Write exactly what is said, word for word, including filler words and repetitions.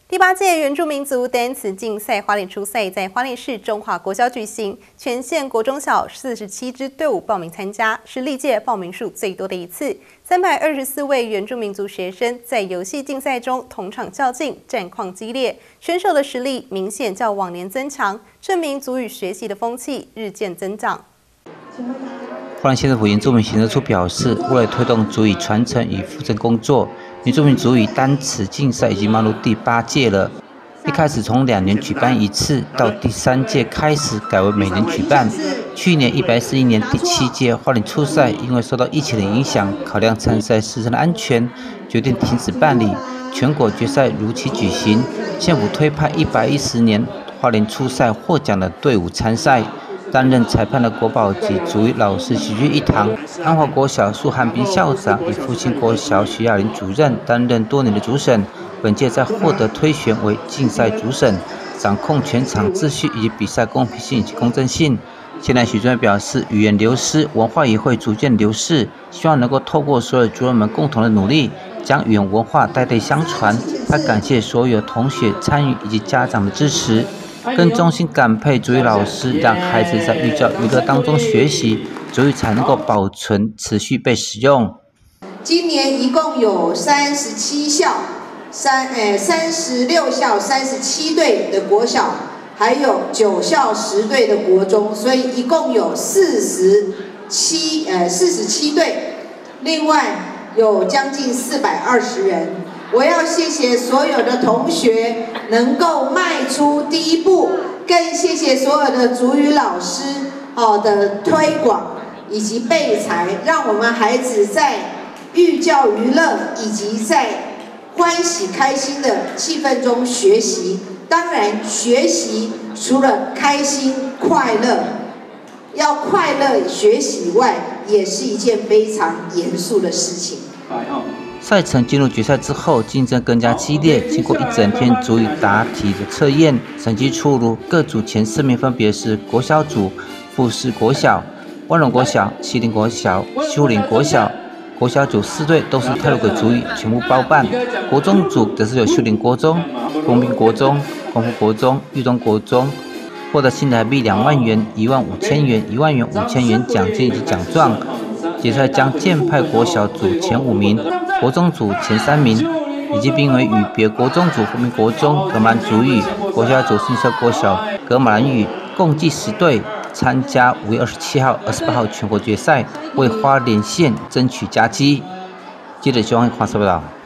第八届原住民族单词竞赛花莲初赛在花莲市中华国小举行，全县国中小四十七支队伍报名参加，是历届报名数最多的一次。三百二十四位原住民族学生在游戏竞赛中同场较劲，战况激烈，选手的实力明显较往年增强，证明族语学习的风气日渐增长。 花莲县政府原住民行政处表示，为了推动族语传承与复振工作，原住民族语单词竞赛已经迈入第八届了。一开始从两年举办一次，到第三届开始改为每年举办。去年一百四十一年第七届花莲初赛，因为受到疫情的影响，考量参赛师生的安全，决定停止办理。全国决赛如期举行，县府推派一百一十年花莲初赛获奖的队伍参赛。担任裁判的国宝级族语老师徐玉一堂，安华国小苏汉斌校长与复兴国小徐亚玲主任担任多年的主审，本届再获得推选为竞赛主审，掌控全场秩序以及比赛公平性以及公正性。现在徐主任表示，语言流失，文化也会逐渐流逝，希望能够透过所有族人们共同的努力，将语言文化代代相传。他感谢所有同学参与以及家长的支持。更衷心感佩族语老师，让孩子在寓教于乐当中学习，族语才能够保存、持续被使用。 今年一共有三十七校、三诶三十六校、三十七队的国小，还有九校十队的国中，所以一共有四十七呃四十七队，另外有将近四百二十人。我要谢谢所有的同学能够迈出第一步，更谢谢所有的族语老师哦的推广以及备材，让我们孩子在寓教于乐以及在欢喜开心的气氛中学习。当然，学习除了开心快乐，要快乐学习以外，也是一件非常严肃的事情。 赛程进入决赛之后，竞争更加激烈。经过一整天族语答题的测验，成绩出炉，各组前四名分别是国小组、富士国小、万荣国小、西林国小、修林国小。国小组四队都是太鲁阁族语全部包办，国中组则是有修林国中、丰滨国中、光复国中、裕中国中，获得新台币两万元、一万五千元、一万元五千元奖金以及奖状。决赛将剑派国小组前五名、国中组前三名，以及并为与别国中组丰滨国中、格马兰族语、国小组新社国小格马兰语，共计十队参加五月二十七号、二十八号全国决赛，为花莲县争取佳绩。记者徐光华报道。